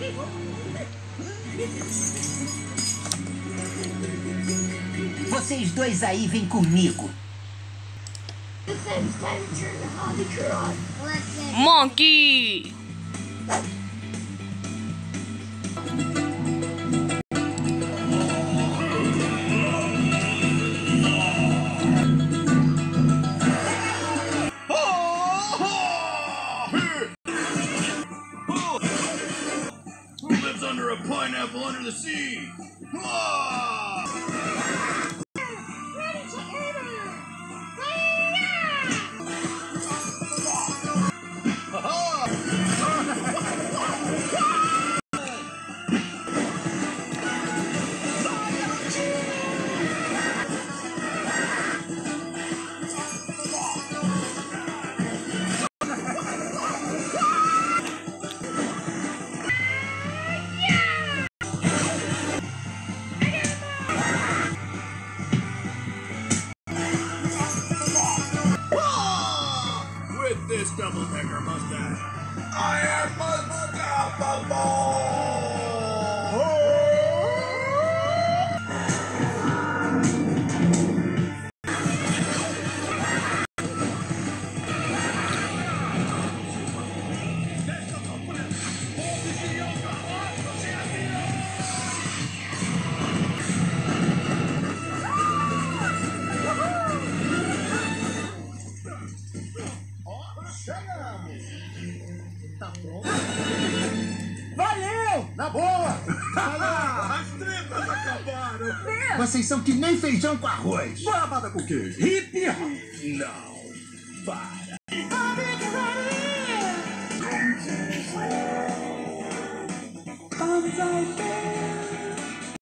Vocês dois aí vêm comigo. Monkey! Who lives under a pineapple under the sea? With this double-decker mustache, I am unstoppable! Valeu! Na boa! As tretas acabaram! Vocês são que nem feijão com arroz. Babada com queijo! Hip hop! Não! Para! I'm